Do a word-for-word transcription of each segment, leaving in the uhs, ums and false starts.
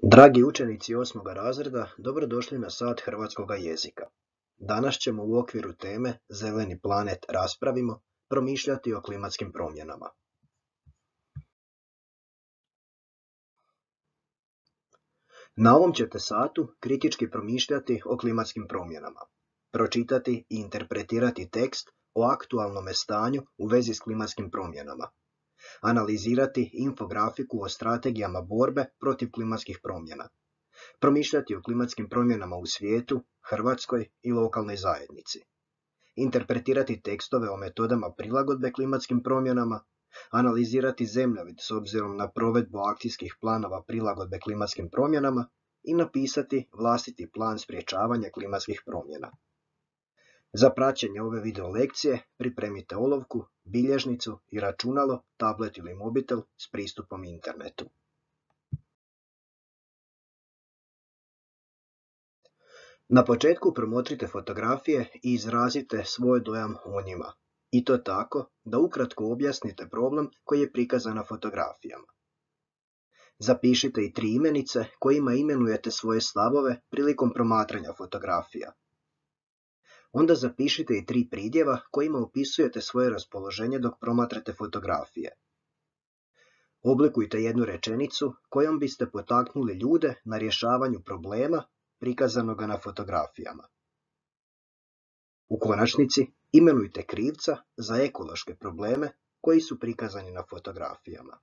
Dragi učenici osmoga razreda, dobrodošli na sat hrvatskoga jezika. Danas ćemo u okviru teme Zeleni planet raspravimo promišljati o klimatskim promjenama. Na ovom ćete satu kritički promišljati o klimatskim promjenama, pročitati i interpretirati tekst o aktualnome stanju u vezi s klimatskim promjenama, analizirati infografiku o strategijama borbe protiv klimatskih promjena, promišljati o klimatskim promjenama u svijetu, Hrvatskoj i lokalnoj zajednici, interpretirati tekstove o metodama prilagodbe klimatskim promjenama, analizirati zemljovid s obzirom na provedbu akcijskih planova prilagodbe klimatskim promjenama i napisati vlastiti plan sprječavanja klimatskih promjena. Za praćenje ove video lekcije pripremite olovku, bilježnicu i računalo, tablet ili mobitel s pristupom internetu. Na početku promotrite fotografije i izrazite svoj dojam o njima, i to tako da ukratko objasnite problem koji je prikazan na fotografijama. Zapišite i tri imenice kojima imenujete svoje stavove prilikom promatranja fotografija. Onda zapišite i tri pridjeva kojima opisujete svoje raspoloženje dok promatrate fotografije. Oblikujte jednu rečenicu kojom biste potaknuli ljude na rješavanju problema prikazanoga na fotografijama. U konačnici, imenujte krivca za ekološke probleme koji su prikazani na fotografijama.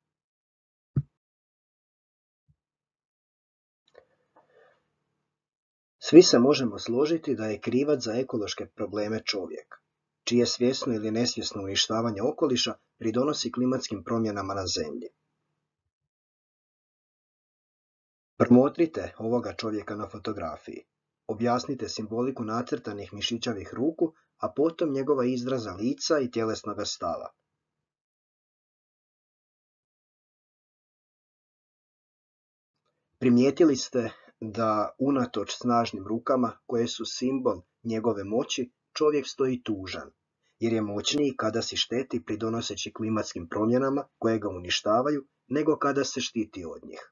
Svi se možemo složiti da je krivac za ekološke probleme čovjek, čije svjesno ili nesvjesno uništavanje okoliša pridonosi klimatskim promjenama na Zemlji. Promotrite ovoga čovjeka na fotografiji. Objasnite simboliku nacrtanih mišićavih ruku, a potom njegova izraza lica i tjelesnoga stava. Primijetili ste da unatoč snažnim rukama koje su simbol njegove moći, čovjek stoji tužan, jer je moćniji kada si šteti pridonoseći klimatskim promjenama koje ga uništavaju, nego kada se štiti od njih.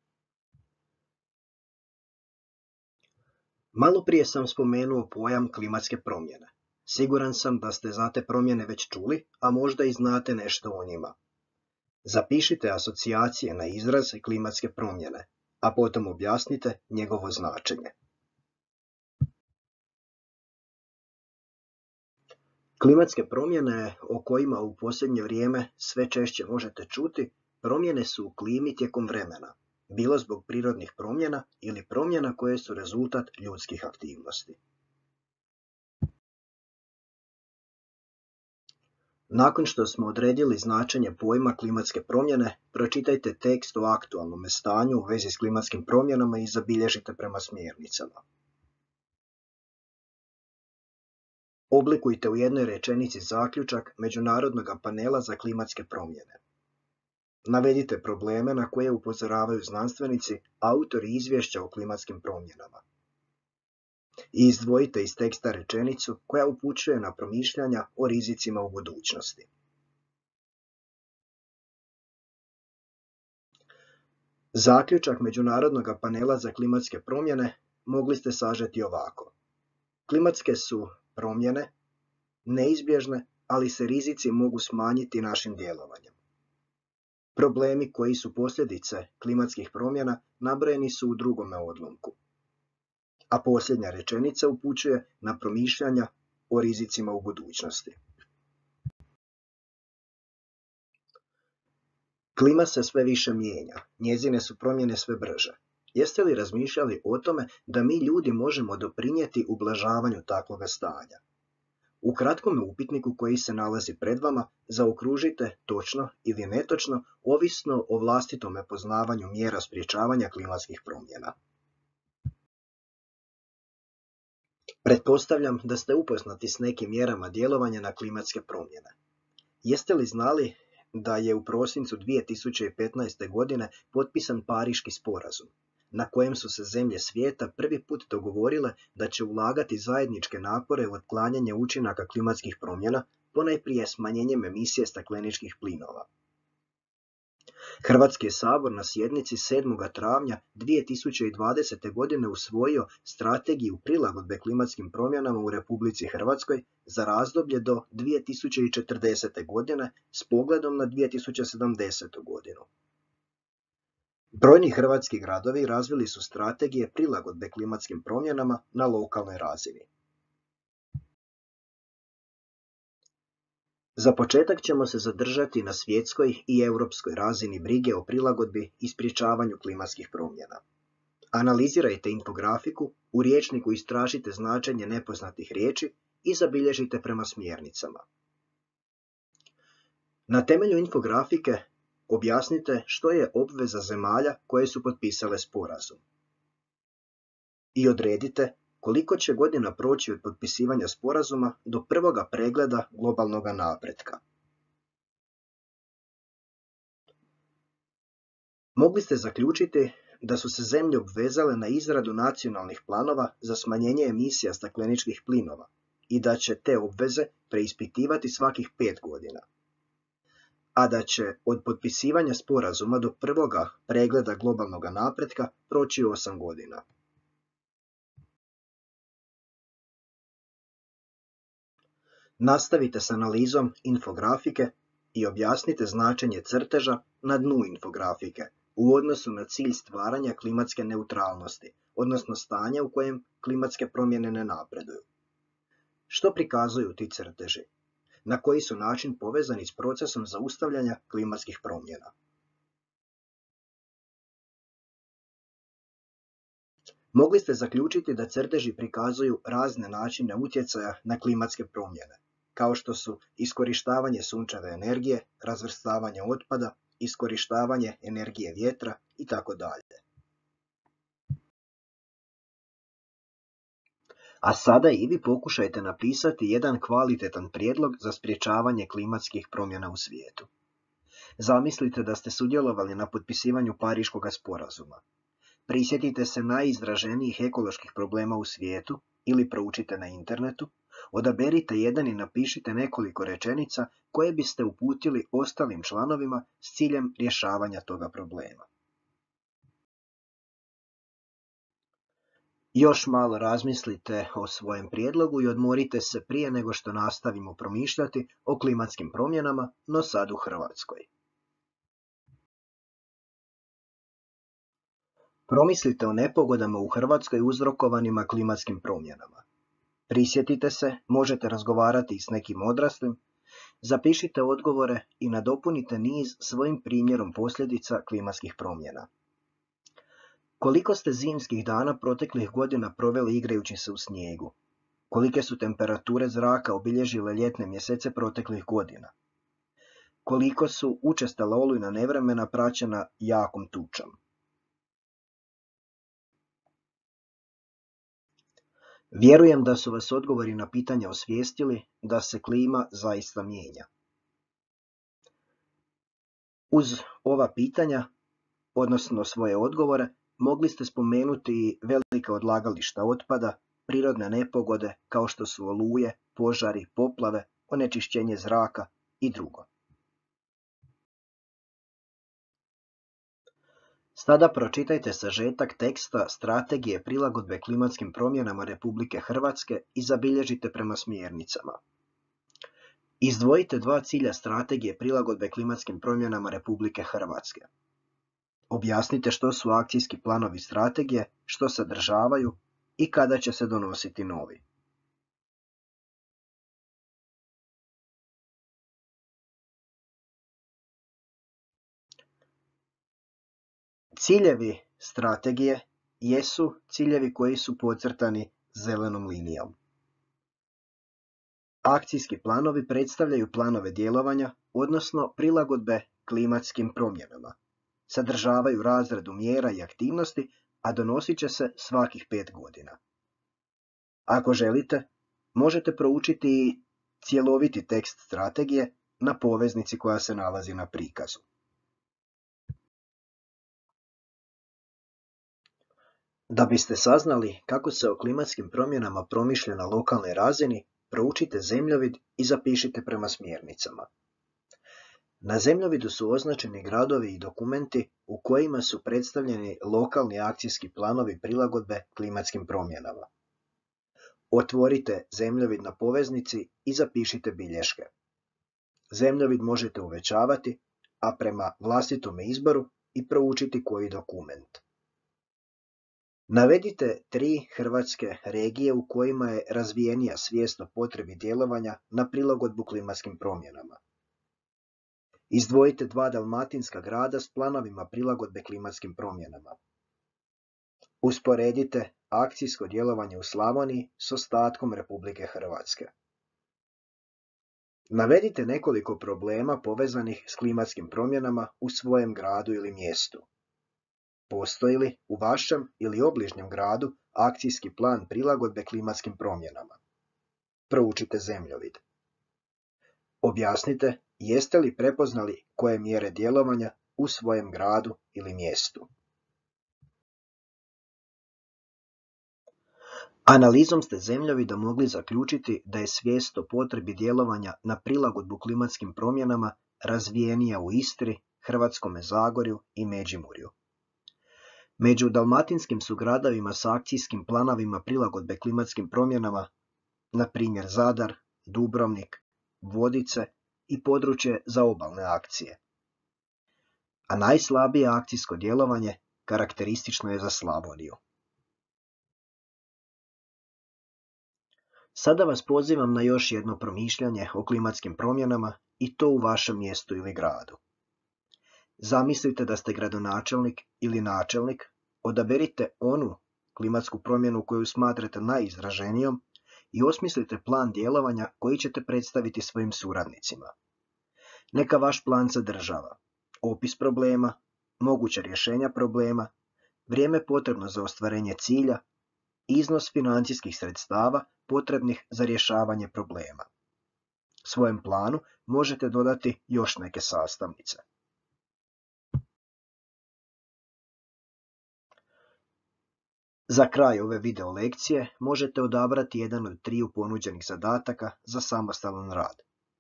Malo prije sam spomenuo pojam klimatske promjene. Siguran sam da ste za te promjene već čuli, a možda i znate nešto o njima. Zapišite asocijacije na izraz klimatske promjene, a potom objasnite njegovo značenje. Klimatske promjene o kojima u posljednje vrijeme sve češće možete čuti, promjene su u klimi tijekom vremena, bilo zbog prirodnih promjena ili promjena koje su rezultat ljudskih aktivnosti. Nakon što smo odredili značenje pojma klimatske promjene, pročitajte tekst o aktualnom stanju u vezi s klimatskim promjenama i zabilježite prema smjernicama. Oblikujte u jednoj rečenici zaključak Međunarodnog panela za klimatske promjene. Navedite probleme na koje upozoravaju znanstvenici, autori izvješća o klimatskim promjenama. I izdvojite iz teksta rečenicu koja upućuje na promišljanja o rizicima u budućnosti. Zaključak Međunarodnog panela za klimatske promjene mogli ste sažeti ovako. Klimatske su promjene neizbježne, ali se rizici mogu smanjiti našim djelovanjem. Problemi koji su posljedice klimatskih promjena nabrojeni su u drugome odlomku. A posljednja rečenica upućuje na promišljanja o rizicima u budućnosti. Klima se sve više mijenja, njezine su promjene sve brže. Jeste li razmišljali o tome da mi ljudi možemo doprinijeti ublažavanju takvoga stanja? U kratkom upitniku koji se nalazi pred vama zaokružite točno ili netočno, ovisno o vlastitom poznavanju mjera sprječavanja klimatskih promjena. Pretpostavljam da ste upoznati s nekim mjerama djelovanja na klimatske promjene. Jeste li znali da je u prosincu dvije tisuće petnaeste. godine potpisan Pariški sporazum, na kojem su se zemlje svijeta prvi put dogovorile da će ulagati zajedničke napore u otklanjanje učinaka klimatskih promjena, ponajprije smanjenjem emisije stakleničkih plinova. Hrvatski je sabor na sjednici sedmog travnja dvije tisuće dvadesete. godine usvojio Strategiju prilagodbe klimatskim promjenama u Republici Hrvatskoj za razdoblje do dvije tisuće četrdesete. godine s pogledom na dvije tisuće sedamdesetu. godinu. Brojni hrvatski gradovi razvili su strategije prilagodbe klimatskim promjenama na lokalnoj razini. Za početak ćemo se zadržati na svjetskoj i europskoj razini brige o prilagodbi i sprječavanju klimatskih promjena. Analizirajte infografiku, u rječniku istražite značenje nepoznatih riječi i zabilježite prema smjernicama. Na temelju infografike objasnite što je obveza zemalja koje su potpisale sporazum. I odredite koliko će godina proći od potpisivanja sporazuma do prvoga pregleda globalnog napretka. Mogli ste zaključiti da su se zemlje obvezale na izradu nacionalnih planova za smanjenje emisija stakleničkih plinova i da će te obveze preispitivati svakih pet godina, a da će od potpisivanja sporazuma do prvoga pregleda globalnog napretka proći osam godina. Nastavite s analizom infografike i objasnite značenje crteža na dnu infografike u odnosu na cilj stvaranja klimatske neutralnosti, odnosno stanja u kojem klimatske promjene ne napreduju. Što prikazuju ti crteži? Na koji su način povezani s procesom zaustavljanja klimatskih promjena? Mogli ste zaključiti da crteži prikazuju razne načine utjecaja na klimatske promjene, kao što su iskorištavanje sunčeve energije, razvrstavanje otpada, iskorištavanje energije vjetra i tako dalje. A sada i vi pokušajte napisati jedan kvalitetan prijedlog za sprječavanje klimatskih promjena u svijetu. Zamislite da ste sudjelovali na potpisivanju Pariškog sporazuma. Prisjetite se najizraženijih ekoloških problema u svijetu ili proučite na internetu, odaberite jedan i napišite nekoliko rečenica koje biste uputili ostalim članovima s ciljem rješavanja toga problema. Još malo razmislite o svojem prijedlogu i odmorite se prije nego što nastavimo promišljati o klimatskim promjenama, no sad u Hrvatskoj. Promislite o nepogodama u Hrvatskoj uzrokovanima klimatskim promjenama. Prisjetite se, možete razgovarati s nekim odraslim, zapišite odgovore i nadopunite niz svojim primjerom posljedica klimatskih promjena. Koliko ste zimskih dana proteklih godina proveli igrajući se u snijegu? Kolike su temperature zraka obilježile ljetne mjesece proteklih godina? Koliko su učestala olujna nevremena praćena jakom tučom? Vjerujem da su vas odgovori na pitanja osvijestili da se klima zaista mijenja. Uz ova pitanja, odnosno svoje odgovore, mogli ste spomenuti velika odlagališta otpada, prirodne nepogode kao što su oluje, požari, poplave, onečišćenje zraka i drugo. Sada pročitajte sažetak teksta Strategije prilagodbe klimatskim promjenama Republike Hrvatske i zabilježite prema smjernicama. Izdvojite dva cilja Strategije prilagodbe klimatskim promjenama Republike Hrvatske. Objasnite što su akcijski planovi strategije, što sadržavaju i kada će se donositi novi. Ciljevi strategije jesu ciljevi koji su podcrtani zelenom linijom. Akcijski planovi predstavljaju planove djelovanja, odnosno prilagodbe klimatskim promjenama. Sadržavaju razradu mjera i aktivnosti, a donosit će se svakih pet godina. Ako želite, možete proučiti cjeloviti tekst strategije na poveznici koja se nalazi na prikazu. Da biste saznali kako se o klimatskim promjenama promišlja na lokalnoj razini, proučite zemljovid i zapišite prema smjernicama. Na zemljovidu su označeni gradovi i dokumenti u kojima su predstavljeni lokalni akcijski planovi prilagodbe klimatskim promjenama. Otvorite zemljovid na poveznici i zapišite bilješke. Zemljovid možete uvećavati, a prema vlastitom izboru i proučiti koji dokument. Navedite tri hrvatske regije u kojima je razvijenija svijest o potrebi djelovanja na prilagodbu klimatskim promjenama. Izdvojite dva dalmatinska grada s planovima prilagodbe klimatskim promjenama. Usporedite akcijsko djelovanje u Slavoniji s ostatkom Republike Hrvatske. Navedite nekoliko problema povezanih s klimatskim promjenama u svojem gradu ili mjestu. Postoji li u vašem ili obližnjem gradu akcijski plan prilagodbe klimatskim promjenama? Proučite zemljovid. Objasnite jeste li prepoznali koje mjere djelovanja u svojem gradu ili mjestu. Analizom ste zemljovida mogli zaključiti da je svijest o potrebi djelovanja na prilagodbu klimatskim promjenama razvijenija u Istri, Hrvatskome Zagorju i Međimurju. Među dalmatinskim su gradovima s akcijskim planovima prilagodbe klimatskim promjenama, na primjer Zadar, Dubrovnik, Vodice i područje za obalne akcije. A najslabije akcijsko djelovanje karakteristično je za Slavoniju. Sada vas pozivam na još jedno promišljanje o klimatskim promjenama i to u vašem mjestu ili gradu. Zamislite da ste gradonačelnik ili načelnik, odaberite onu klimatsku promjenu koju smatrate najizraženijom i osmislite plan djelovanja koji ćete predstaviti svojim suradnicima. Neka vaš plan sadržava opis problema, moguća rješenja problema, vrijeme potrebno za ostvarenje cilja, iznos financijskih sredstava potrebnih za rješavanje problema. Svojem planu možete dodati još neke sastavnice. Za kraj ove video lekcije možete odabrati jedan od triju ponuđenih zadataka za samostalan rad.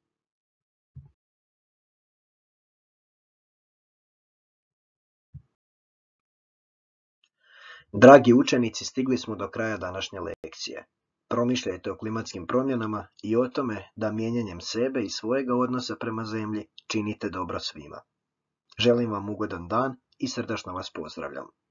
Dragi učenici, stigli smo do kraja današnje lekcije. Promišljajte o klimatskim promjenama i o tome da mijenjanjem sebe i svojega odnosa prema zemlji činite dobro svima. Želim vam ugodan dan i srdačno vas pozdravljam.